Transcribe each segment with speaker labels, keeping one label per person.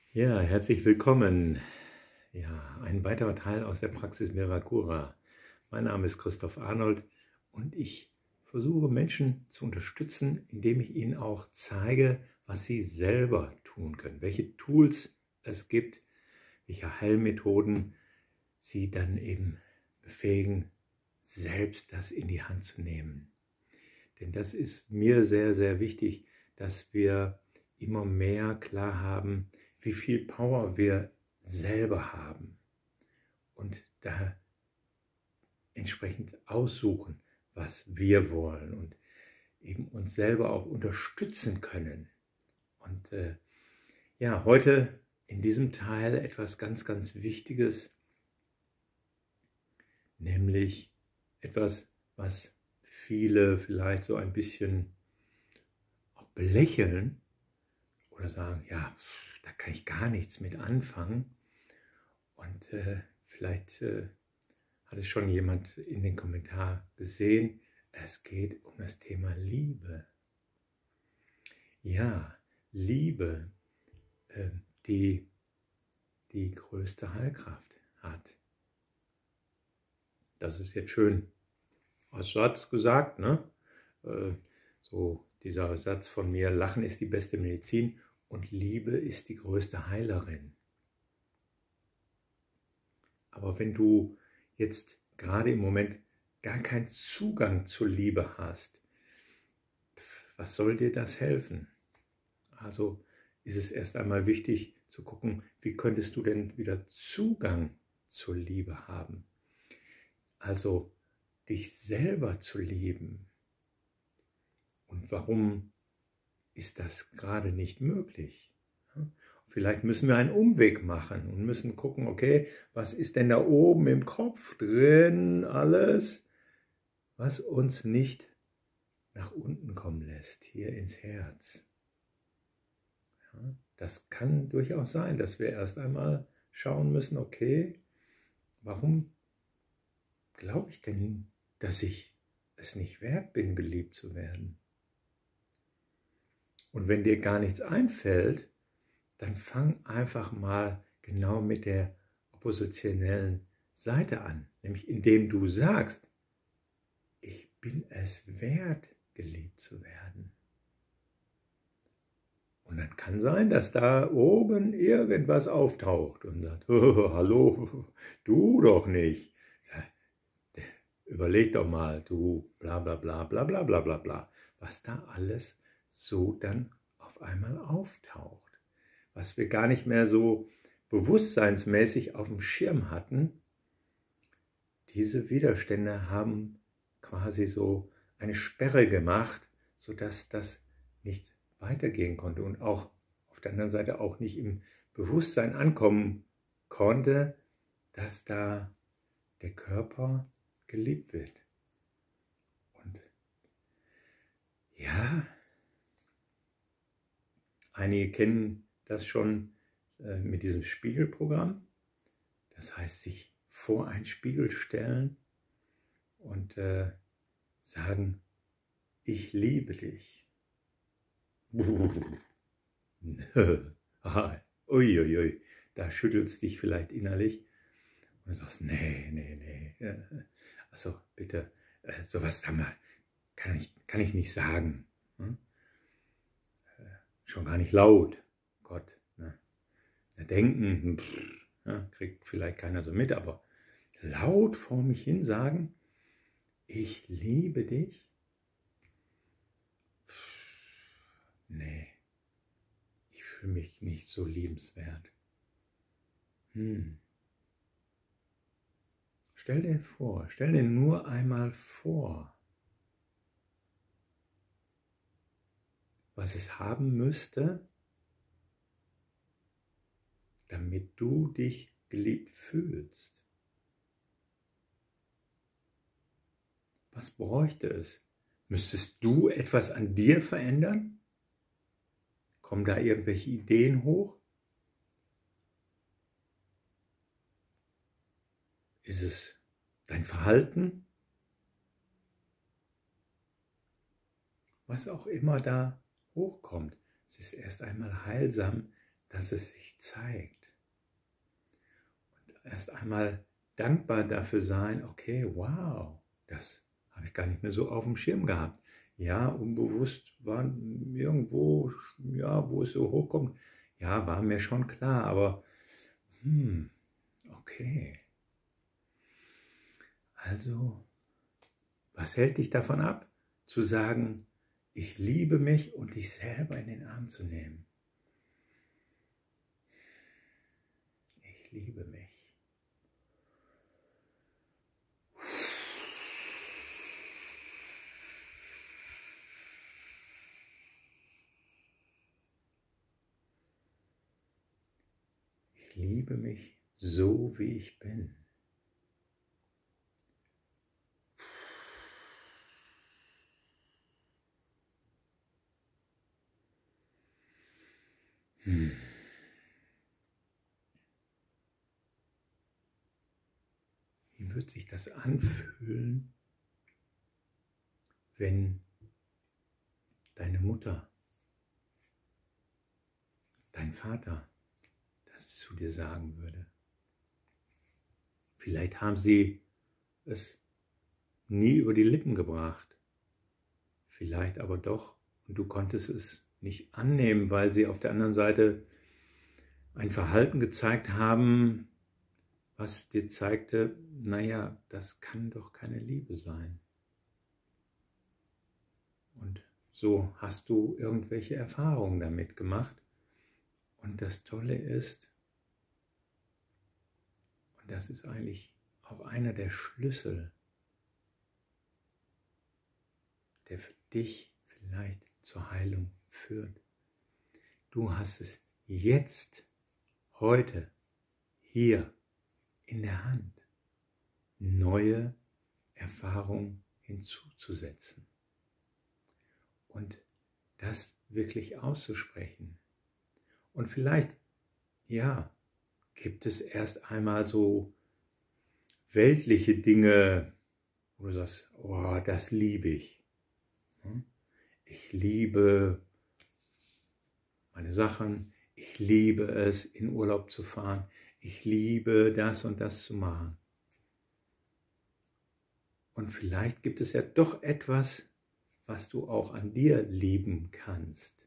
Speaker 1: Ja, herzlich willkommen. Ja, ein weiterer Teil aus der Praxis Miracura. Mein Name ist Christoph Arnold und ich versuche Menschen zu unterstützen, indem ich ihnen auch zeige, was sie selber tun können, welche Tools es gibt, welche Heilmethoden sie dann eben befähigen, selbst das in die Hand zu nehmen. Denn das ist mir sehr, sehr wichtig, dass wir immer mehr klar haben, wie viel Power wir selber haben und da entsprechend aussuchen, was wir wollen und eben uns selber auch unterstützen können. Und ja, heute in diesem Teil etwas ganz, ganz Wichtiges, nämlich etwas, was viele vielleicht so ein bisschen auch belächeln oder sagen, ja, da kann ich gar nichts mit anfangen. Und vielleicht hat es schon jemand in den Kommentar gesehen, es geht um das Thema Liebe. Ja, Liebe, die die größte Heilkraft hat. Das ist jetzt schön als Satz gesagt, ne? So dieser Satz von mir, Lachen ist die beste Medizin und Liebe ist die größte Heilerin. Aber wenn du jetzt gerade im Moment gar keinen Zugang zur Liebe hast, was soll dir das helfen? Also ist es erst einmal wichtig zu gucken, wie könntest du denn wieder Zugang zur Liebe haben? Also dich selber zu lieben. Und warum ist das gerade nicht möglich? Vielleicht müssen wir einen Umweg machen und müssen gucken, okay, was ist denn da oben im Kopf drin alles, was uns nicht nach unten kommen lässt, hier ins Herz. Ja, das kann durchaus sein, dass wir erst einmal schauen müssen, okay, warum glaube ich denn, dass ich es nicht wert bin, geliebt zu werden? Und wenn dir gar nichts einfällt, dann fang einfach mal genau mit der oppositionellen Seite an, nämlich indem du sagst, ich bin es wert, geliebt zu werden. Und dann kann sein, dass da oben irgendwas auftaucht und sagt, oh, hallo, du doch nicht. Überleg doch mal, du bla bla bla bla bla bla bla bla, was da alles so dann auf einmal auftaucht. Was wir gar nicht mehr so bewusstseinsmäßig auf dem Schirm hatten, diese Widerstände haben quasi so eine Sperre gemacht, sodass das nicht weitergehen konnte und auch auf der anderen Seite auch nicht im Bewusstsein ankommen konnte, dass da der Körper geliebt wird. Und ja, einige kennen das schon mit diesem Spiegelprogramm. Das heißt, sich vor einen Spiegel stellen und sagen, ich liebe dich. Uiuiui, da schüttelst dich vielleicht innerlich und sagst, nee, also bitte, sowas kann ich nicht sagen. Hm? Schon gar nicht laut. Gott, ne? Denken, ja, kriegt vielleicht keiner so mit, aber laut vor mich hin sagen, ich liebe dich? Nee, ich fühle mich nicht so liebenswert. Stell dir nur einmal vor, was es haben müsste, damit du dich geliebt fühlst. Was bräuchte es? Müsstest du etwas an dir verändern? Kommen da irgendwelche Ideen hoch? Ist es dein Verhalten? Was auch immer da hochkommt. Es ist erst einmal heilsam, dass es sich zeigt. Und erst einmal dankbar dafür sein, okay, wow, das habe ich gar nicht mehr so auf dem Schirm gehabt. Ja, unbewusst war irgendwo, ja, wo es so hochkommt, ja, war mir schon klar, aber okay. Also, was hält dich davon ab, zu sagen, ich liebe mich und dich selber in den Arm zu nehmen? Ich liebe mich. Ich liebe mich so, wie ich bin. Wie wird sich das anfühlen, wenn deine Mutter, dein Vater das zu dir sagen würde? Vielleicht haben sie es nie über die Lippen gebracht, vielleicht aber doch, und du konntest es nicht annehmen, weil sie auf der anderen Seite ein Verhalten gezeigt haben, was dir zeigte, naja, das kann doch keine Liebe sein. Und so hast du irgendwelche Erfahrungen damit gemacht. Und das Tolle ist, und das ist eigentlich auch einer der Schlüssel, der für dich vielleicht zur Heilung führt. Du hast es jetzt, heute, hier in der Hand, neue Erfahrungen hinzuzusetzen und das wirklich auszusprechen. Und vielleicht, ja, gibt es erst einmal so weltliche Dinge, wo du sagst, oh, das liebe ich. Ich liebe meine Sachen, ich liebe es, in Urlaub zu fahren, ich liebe das und das zu machen. Und vielleicht gibt es ja doch etwas, was du auch an dir lieben kannst.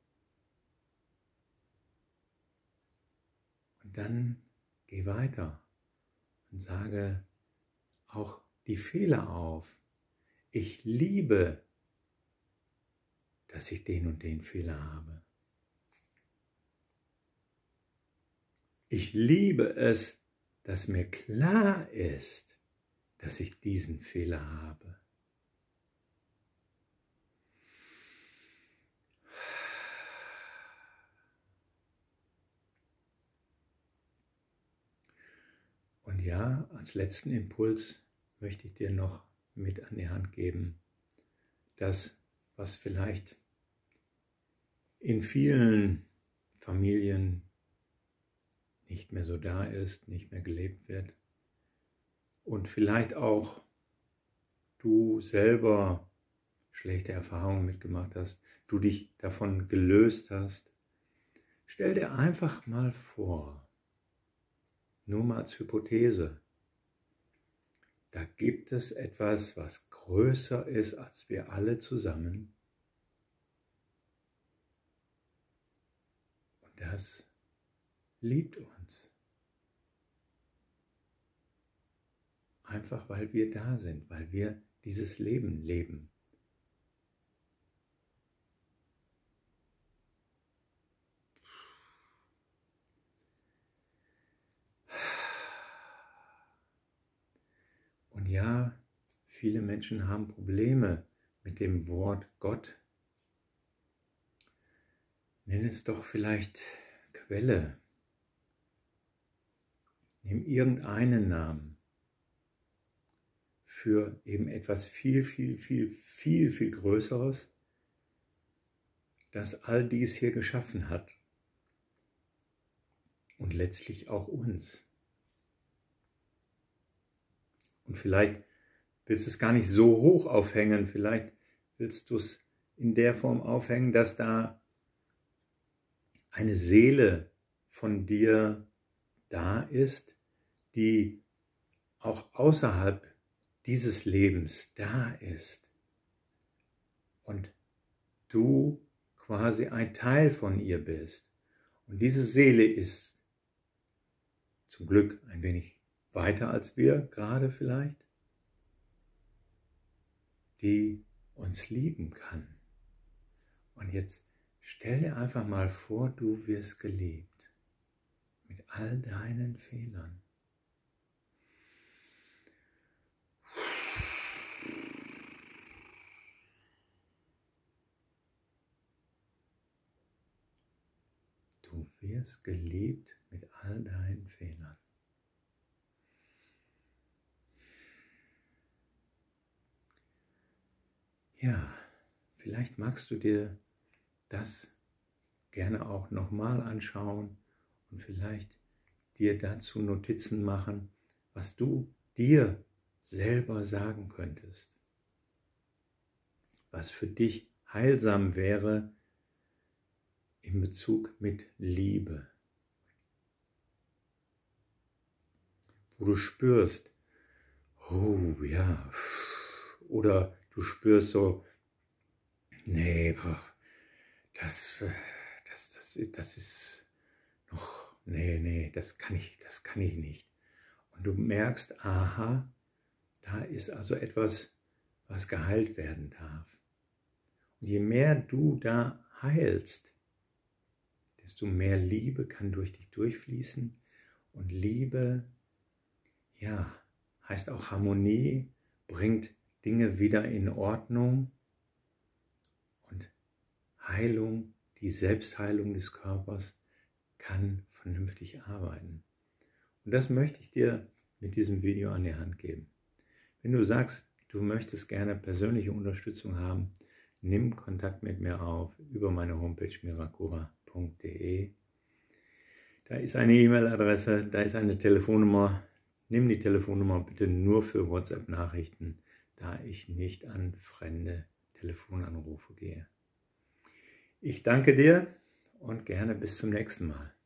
Speaker 1: Und dann geh weiter und sage auch die Fehler auf. Ich liebe, dass ich den und den Fehler habe. Ich liebe es, dass mir klar ist, dass ich diesen Fehler habe. Und ja, als letzten Impuls möchte ich dir noch mit an die Hand geben, das, was vielleicht in vielen Familien nicht mehr so da ist, nicht mehr gelebt wird und vielleicht auch du selber schlechte Erfahrungen mitgemacht hast, du dich davon gelöst hast. Stell dir einfach mal vor, nur mal als Hypothese, da gibt es etwas, was größer ist als wir alle zusammen. Und das liebt uns. Einfach weil wir da sind, weil wir dieses Leben leben. Und ja, viele Menschen haben Probleme mit dem Wort Gott. Nenn es doch vielleicht Quelle. Nimm irgendeinen Namen für eben etwas viel Größeres, das all dies hier geschaffen hat und letztlich auch uns. Und vielleicht willst du es gar nicht so hoch aufhängen, vielleicht willst du es in der Form aufhängen, dass da eine Seele von dir da ist, die auch außerhalb dieses Lebens da ist und du quasi ein Teil von ihr bist. Und diese Seele ist zum Glück ein wenig weiter als wir gerade vielleicht, die uns lieben kann. Und jetzt stell dir einfach mal vor, du wirst geliebt mit all deinen Fehlern. Du wirst geliebt mit all deinen Fehlern. Ja, vielleicht magst du dir das gerne auch nochmal anschauen und vielleicht dir dazu Notizen machen, was du dir selber sagen könntest, was für dich heilsam wäre in Bezug mit Liebe, wo du spürst, oh ja, oder du spürst so, nee, das ist noch, nee, das kann ich nicht. Und du merkst, aha, da ist also etwas, was geheilt werden darf. Und je mehr du da heilst, desto mehr Liebe kann durch dich durchfließen. Und Liebe, ja, heißt auch Harmonie, bringt Dinge wieder in Ordnung. Und Heilung, die Selbstheilung des Körpers, kann vernünftig arbeiten. Und das möchte ich dir mit diesem Video an die Hand geben. Wenn du sagst, du möchtest gerne persönliche Unterstützung haben, nimm Kontakt mit mir auf über meine Homepage miracuva.de. Da ist eine E-Mail-Adresse, da ist eine Telefonnummer. Nimm die Telefonnummer bitte nur für WhatsApp-Nachrichten, da ich nicht an fremde Telefonanrufe gehe. Ich danke dir und gerne bis zum nächsten Mal.